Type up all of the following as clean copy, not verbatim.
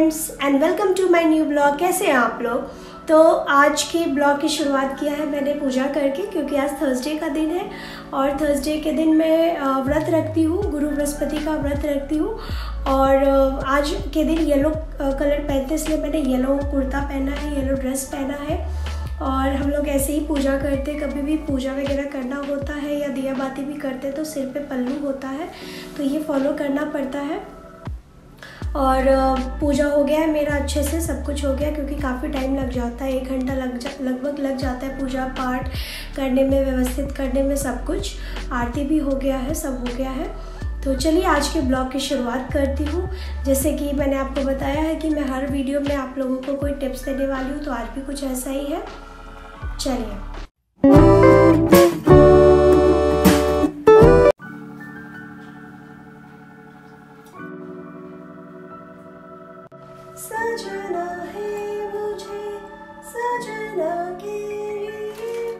Friends and welcome to my new blog. कैसे हैं आप लोग? तो आज के ब्लॉग की शुरुआत किया है मैंने पूजा करके, क्योंकि आज थर्सडे का दिन है और थर्सडे के दिन मैं व्रत रखती हूँ, गुरु बृहस्पति का व्रत रखती हूँ। और आज के दिन येलो कलर पहनते, इसलिए मैंने येलो कुर्ता पहना है, येलो ड्रेस पहना है। और हम लोग ऐसे ही पूजा करते, कभी भी पूजा वगैरह करना होता है या दिया बाती भी करते तो सिर पे पल्लू होता है, तो ये फॉलो करना पड़ता है। और पूजा हो गया है मेरा, अच्छे से सब कुछ हो गया, क्योंकि काफ़ी टाइम लग जाता है, 1 घंटा लगभग लग जाता है पूजा पाठ करने में, व्यवस्थित करने में सब कुछ। आरती भी हो गया है, सब हो गया है। तो चलिए आज के ब्लॉग की शुरुआत करती हूँ। जैसे कि मैंने आपको बताया है कि मैं हर वीडियो में आप लोगों को कोई टिप्स देने वाली हूँ, तो आज भी कुछ ऐसा ही है। चलिए सजना है मुझे सजना के लिए।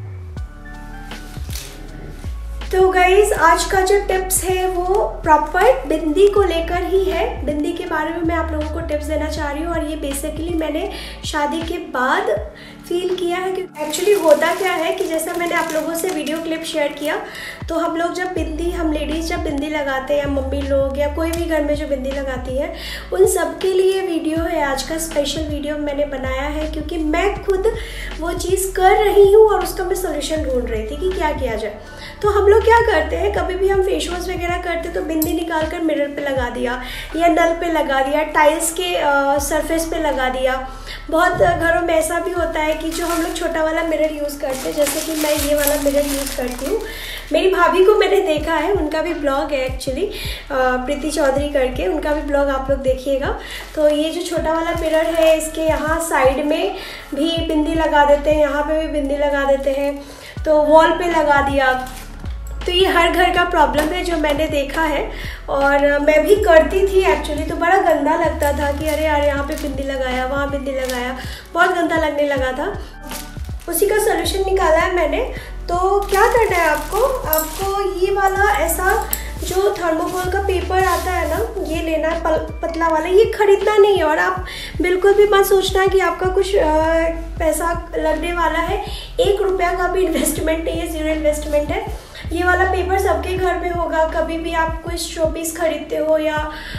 तो गाइज आज का जो टिप्स है वो प्रॉपर बिंदी को लेकर ही है। बिंदी के बारे में मैं आप लोगों को टिप्स देना चाह रही हूँ, और ये बेसिकली मैंने शादी के बाद फील किया है कि एक्चुअली होता क्या है कि जैसा मैंने आप लोगों से वीडियो क्लिप शेयर किया, तो हम लोग जब बिंदी, हम लेडीज़ जब बिंदी लगाते हैं, या मम्मी लोग या कोई भी घर में जो बिंदी लगाती है, उन सब के लिए वीडियो है। आज का स्पेशल वीडियो मैंने बनाया है क्योंकि मैं खुद वो चीज़ कर रही हूँ और उसका मैं सोल्यूशन ढूंढ रही थी कि क्या किया जाए। तो हम लोग क्या करते हैं, कभी भी हम फेस वॉश वगैरह करते तो बिंदी निकाल कर मिरर पे लगा दिया, या नल पे लगा दिया, टाइल्स के सरफेस पे लगा दिया। बहुत घरों में ऐसा भी होता है कि जो हम लोग छोटा वाला मिरर यूज़ करते हैं, जैसे कि मैं ये वाला मिरर यूज़ करती हूँ। मेरी भाभी को मैंने देखा है, उनका भी ब्लॉग है एक्चुअली, प्रीति चौधरी करके, उनका भी ब्लॉग आप लोग देखिएगा। तो ये जो छोटा वाला मिरर है, इसके यहाँ साइड में भी बिंदी लगा देते हैं, यहाँ पे भी बिंदी लगा देते हैं, तो वॉल पे लगा दिया। तो ये हर घर का प्रॉब्लम है जो मैंने देखा है, और मैं भी करती थी एक्चुअली। तो बड़ा गंदा लगता था कि अरे यार यहाँ पे बिंदी लगाया, वहाँ बिंदी लगाया, बहुत गंदा लगने लगा था। उसी का सोल्यूशन निकाला है मैंने। तो क्या करना है आपको ये वाला ऐसा जो थर्मोकोल का पेपर आता है ना, ये लेना है, पतला वाला। ये खरीदना नहीं है, और आप बिल्कुल भी मत सोचना कि आपका कुछ पैसा लगने वाला है। 1 रुपया का भी इन्वेस्टमेंट नहीं है, 0 इन्वेस्टमेंट है। ये वाला पेपर सबके घर में होगा। कभी भी आप कोई शोपीस खरीदते हो, या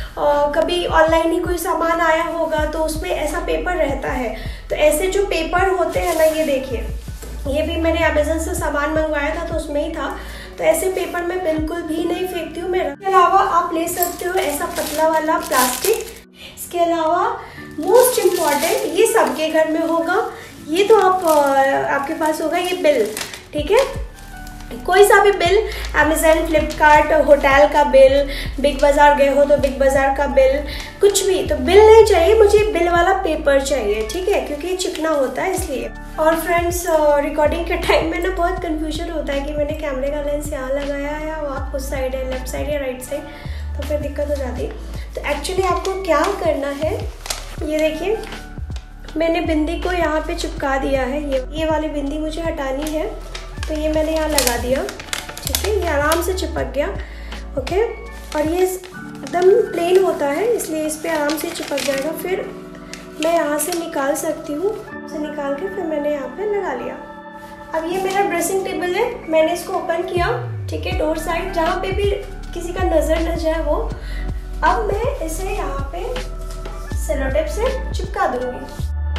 कभी ऑनलाइन ही कोई सामान आया होगा, तो उसमें ऐसा पेपर रहता है। तो ऐसे जो पेपर होते हैं ना, ये देखिए, ये भी मैंने अमेज़न से सामान मंगवाया था तो उसमें ही था। तो ऐसे पेपर मैं बिल्कुल भी नहीं फेंकती हूँ। मेरे इसके अलावा आप ले सकते हो ऐसा पतला वाला प्लास्टिक। इसके अलावा मोस्ट इम्पॉर्टेंट, ये सबके घर में होगा, ये तो आपके पास होगा, ये बिल। ठीक है, कोई सा भी बिल, अमेज़न, फ्लिपकार्ट, होटल का बिल, बिग बाज़ार गए हो तो बिग बाज़ार का बिल, कुछ भी। तो बिल नहीं चाहिए मुझे, बिल वाला पेपर चाहिए, ठीक है, क्योंकि ये चिकना होता है इसलिए। और फ्रेंड्स, रिकॉर्डिंग के टाइम में ना बहुत कंफ्यूजन होता है कि मैंने कैमरे का लेंस यहाँ लगाया है या वहाँ उस साइड है, लेफ्ट साइड या राइट साइड, तो फिर दिक्कत हो जाती है। तो एक्चुअली आपको क्या करना है, ये देखिए, मैंने बिंदी को यहाँ पे चिपका दिया है। ये वाली बिंदी मुझे हटानी है, तो ये मैंने यहाँ लगा दिया। ठीक है, ये आराम से चिपक गया। ओके, और ये एकदम प्लेन होता है, इसलिए इस पर आराम से चिपक जाएगा। फिर मैं यहाँ से निकाल सकती हूँ, से निकाल के फिर मैंने यहाँ पे लगा लिया। अब ये मेरा ड्रेसिंग टेबल है, मैंने इसको ओपन किया, ठीक है, डोर साइड, जहाँ पे भी किसी का नज़र न जाए वो। अब मैं इसे यहाँ पे सेलो टेप से चिपका दूँगी।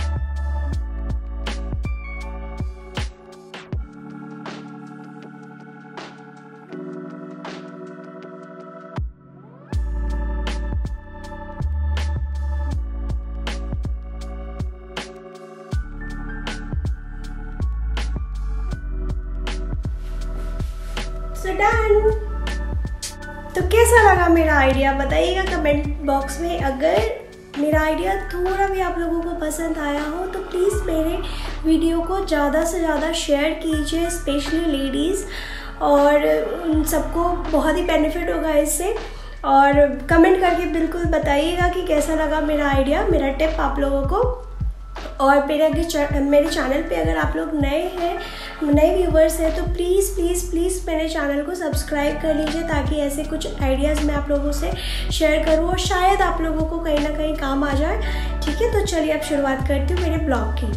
डन। तो कैसा लगा मेरा आइडिया बताइएगा कमेंट बॉक्स में। अगर मेरा आइडिया थोड़ा भी आप लोगों को पसंद आया हो तो प्लीज़ मेरे वीडियो को ज़्यादा से ज़्यादा शेयर कीजिए, स्पेशली लेडीज़, और उन सबको बहुत ही बेनिफिट होगा इससे। और कमेंट करके बिल्कुल बताइएगा कि कैसा लगा मेरा आइडिया, मेरा टिप आप लोगों को। और मेरे चैनल पे अगर आप लोग नए व्यूवर्स हैं तो प्लीज़ प्लीज़ प्लीज़ मेरे चैनल को सब्सक्राइब कर लीजिए, ताकि ऐसे कुछ आइडियाज़ मैं आप लोगों से शेयर करूँ और शायद आप लोगों को कहीं ना कहीं काम आ जाए। ठीक है, तो चलिए अब शुरुआत करती हूँ मेरे ब्लॉग की।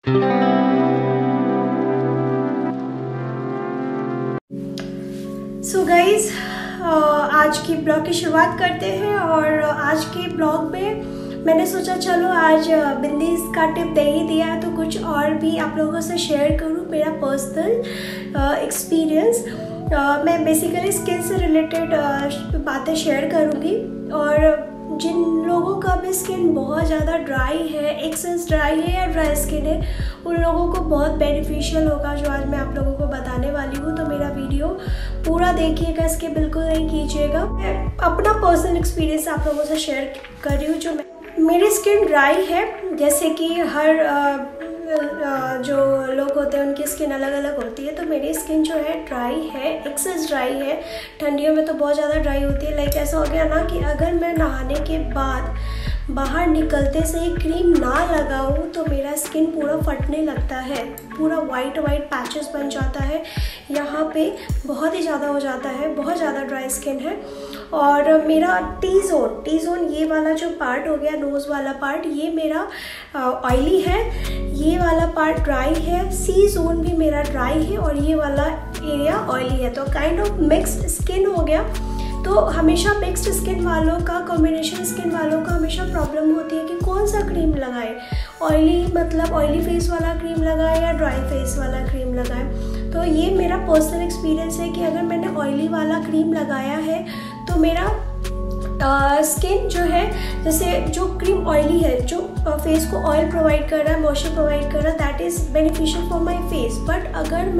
सो गाइज़, आज की ब्लॉग की शुरुआत करते हैं। और आज के ब्लॉग में मैंने सोचा चलो आज बिंदी का टिप दे ही दिया है तो कुछ और भी आप लोगों से शेयर करूँ मेरा पर्सनल एक्सपीरियंस। मैं बेसिकली स्किन से रिलेटेड बातें शेयर करूँगी, और जिन लोगों का भी स्किन बहुत ज़्यादा ड्राई है, एक्सेस ड्राई है या ड्राई स्किन है, उन लोगों को बहुत बेनिफिशियल होगा जो आज मैं आप लोगों को बताने वाली हूँ। तो मेरा वीडियो पूरा देखिएगा, इसके बिल्कुल नहीं कीजिएगा। मैं अपना पर्सनल एक्सपीरियंस आप लोगों से शेयर कर रही हूँ। जो मेरी स्किन ड्राई है, जैसे कि हर जो लोग होते हैं उनकी स्किन अलग अलग होती है, तो मेरी स्किन जो है ड्राई है, एक्सेस ड्राई है। ठंडियों में तो बहुत ज़्यादा ड्राई होती है। लाइक ऐसा हो गया ना कि अगर मैं नहाने के बाद बाहर निकलते से ही क्रीम ना लगाऊं तो मेरा स्किन पूरा फटने लगता है, पूरा वाइट पैचेस बन जाता है, यहाँ पे बहुत ही ज़्यादा हो जाता है, बहुत ज़्यादा ड्राई स्किन है। और मेरा टी जोन ये वाला जो पार्ट हो गया, नोज़ वाला पार्ट, ये मेरा ऑयली है, ये वाला पार्ट ड्राई है, सी जोन भी मेरा ड्राई है और ये वाला एरिया ऑयली है। तो काइंड ऑफ मिक्स्ड स्किन हो गया। तो हमेशा मिक्स्ड स्किन वालों का, कॉम्बिनेशन स्किन वालों का हमेशा प्रॉब्लम होती है कि कौन सा क्रीम लगाए, ऑयली फेस वाला क्रीम लगाए या ड्राई फेस वाला क्रीम लगाए। तो ये मेरा पर्सनल एक्सपीरियंस है कि अगर मैंने ऑयली वाला क्रीम लगाया है तो मेरा स्किन जो है, जैसे जो क्रीम ऑयली है, जो फेस को ऑयल प्रोवाइड कर रहा है, मॉइस्चर प्रोवाइड कर रहा है, that is beneficial for my face. But अगर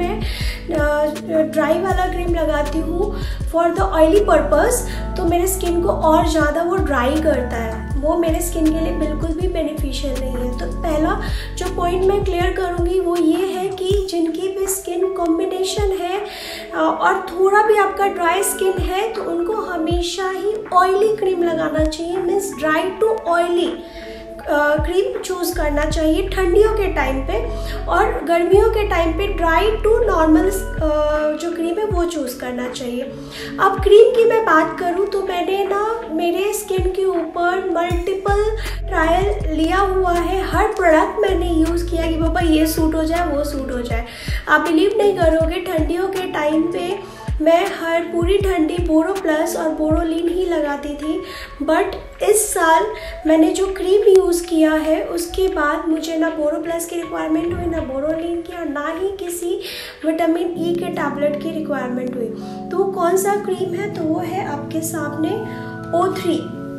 मैं ड्राई वाला क्रीम लगाती हूँ फॉर द ऑयली पर्पस, तो मेरे स्किन को और ज़्यादा वो ड्राई करता है, वो मेरे स्किन के लिए बिल्कुल भी बेनिफिशियल नहीं है। तो पहला जो पॉइंट मैं क्लियर करूँगी वो ये है कि जिनकी भी स्किन कॉम्बिनेशन है और थोड़ा भी आपका ड्राई स्किन है तो उनको हमेशा ही ऑयली क्रीम लगाना चाहिए, means dry to oily cream choose करना चाहिए ठंडियों के टाइम पे, और गर्मियों के टाइम पे ड्राई टू नॉर्मल जो क्रीम है वो चूज़ करना चाहिए। अब क्रीम की मैं बात करूँ तो मैंने ना मेरे स्किन के ऊपर मल्टीपल ट्रायल लिया हुआ है, हर प्रोडक्ट मैंने यूज़ किया कि बाबा ये सूट हो जाए, वो सूट हो जाए। आप बिलीव नहीं करोगे, ठंडियों के टाइम पे मैं हर पूरी ठंडी बोरो प्लस और बोरोलिन ही लगाती थी। बट इस साल मैंने जो क्रीम यूज़ किया है उसके बाद मुझे ना बोरो प्लस की रिक्वायरमेंट हुई, ना बोरोलिन की, और ना ही किसी विटामिन ई के टैबलेट की रिक्वायरमेंट हुई। तो कौन सा क्रीम है, तो वो है आपके सामने O3।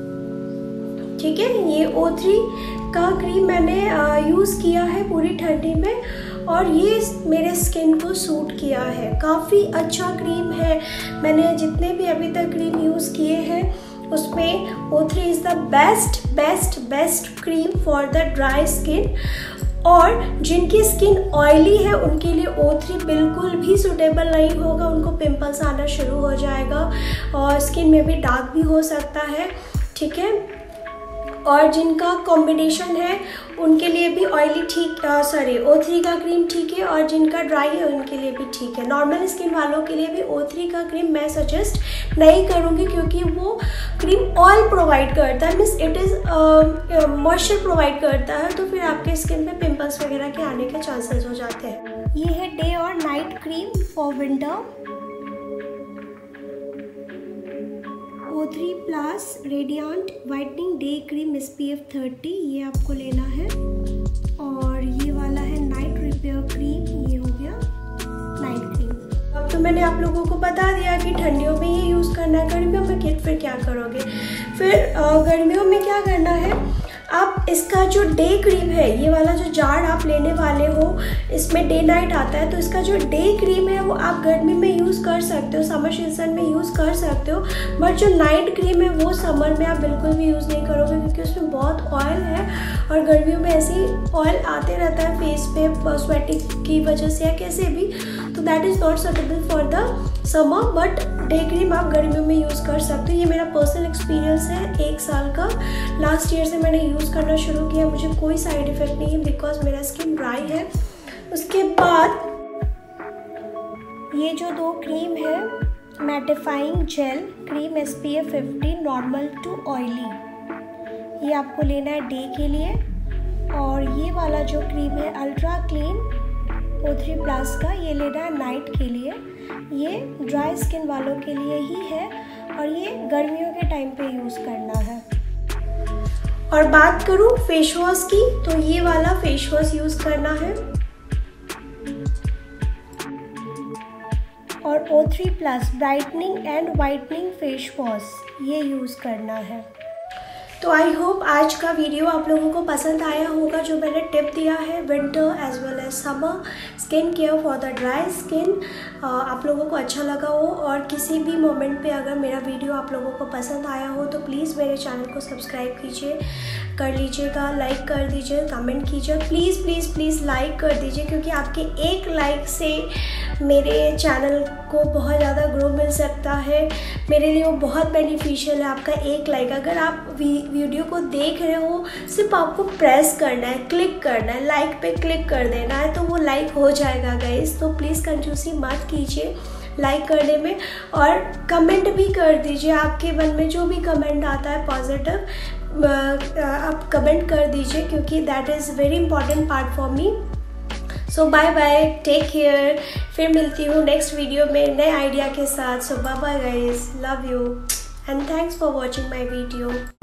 ठीक है, ये O3 का क्रीम मैंने यूज़ किया है पूरी ठंडी में और ये मेरे स्किन को सूट किया है। काफ़ी अच्छा क्रीम है। मैंने जितने भी अभी तक क्रीम यूज़ किए हैं उसमें O3 is the best cream for the dry skin. और जिनकी स्किन ऑयली है उनके लिए O3 बिल्कुल भी सूटेबल नहीं होगा, उनको पिंपल्स आना शुरू हो जाएगा और स्किन में भी डार्क भी हो सकता है। ठीक है, और जिनका कॉम्बिनेशन है उनके लिए भी ऑयली O3 का क्रीम ठीक है, और जिनका ड्राई है उनके लिए भी ठीक है। नॉर्मल स्किन वालों के लिए भी O3 का क्रीम मैं सजेस्ट नहीं करूँगी, क्योंकि वो क्रीम ऑयल प्रोवाइड करता है, means it is moisture provide करता है, तो फिर आपके स्किन पे पिंपल्स वगैरह के आने के चांसेस हो जाते हैं। ये है डे और night cream for winter, O3 plus radiant whitening day cream SPF 30, ये आपको लेना है। और ये वाला है नाइट रिपेयर क्रीम, ये हो गया नाइट क्रीम। अब तो मैंने आप लोगों को बता दिया कि ठंडियों में ये यूज़ करना है, गर्मियों में फिर क्या करोगे। फिर गर्मियों में क्या करना है, आप इसका जो डे क्रीम है, ये वाला जो जार आप लेने वाले हो, इसमें डे नाइट आता है, तो इसका जो डे क्रीम है वो आप गर्मी में यूज़ कर सकते हो, समर सीजन में यूज़ कर सकते हो। बट जो नाइट क्रीम है वो समर में आप बिल्कुल भी यूज़ नहीं करोगे, क्योंकि उसमें बहुत ऑयल है और गर्मियों में ऐसे ही ऑयल आते रहता है फेस पे स्वेटिंग की वजह से या कैसे भी, तो that is not suitable for the summer, but day cream आप गर्मियों में यूज़ कर सकते हो। ये मेरा पर्सनल एक्सपीरियंस है 1 साल का। लास्ट ईयर से मैंने यूज़ करना शुरू किया, मुझे कोई साइड इफ़ेक्ट नहीं है बिकॉज मेरा स्किन ड्राई है। उसके बाद ये जो 2 क्रीम है, mattifying gel cream SPF 50 normal to oily, ये आपको लेना है डे के लिए। और ये वाला जो क्रीम है अल्ट्रा क्लीन O3+ का, ये लेना है नाइट के लिए। ये ड्राई स्किन वालों के लिए ही है और ये गर्मियों के टाइम पे यूज़ करना है। और बात करूँ फेस वॉश की, तो ये वाला फेस वॉश यूज़ करना है और O3+ brightening and whitening face wash ये यूज़ करना है। तो आई होप आज का वीडियो आप लोगों को पसंद आया होगा, जो मैंने टिप दिया है winter as well as summer skin care for the dry skin, आप लोगों को अच्छा लगा हो। और किसी भी मोमेंट पे अगर मेरा वीडियो आप लोगों को पसंद आया हो तो प्लीज़ मेरे चैनल को सब्सक्राइब कर लीजिएगा, लाइक कर दीजिए, कमेंट कीजिए, प्लीज़ प्लीज़ प्लीज़ लाइक कर दीजिए, क्योंकि आपके एक लाइक से मेरे चैनल को बहुत ज़्यादा ग्रो मिल सकता है। मेरे लिए वो बहुत बेनिफिशियल है आपका एक लाइक। अगर आप वीडियो को देख रहे हो, सिर्फ आपको प्रेस करना है, क्लिक करना है, लाइक पे क्लिक कर देना है तो वो लाइक हो जाएगा गाइस। तो प्लीज़ कंजूसी मत कीजिए लाइक करने में, और कमेंट भी कर दीजिए। आपके मन में जो भी कमेंट आता है पॉजिटिव आप कमेंट कर दीजिए, क्योंकि that is very important part for me. So bye bye, take care. फिर मिलती हूँ नेक्स्ट वीडियो में नए आइडिया के साथ। So bye bye guys, love you and thanks for watching my video.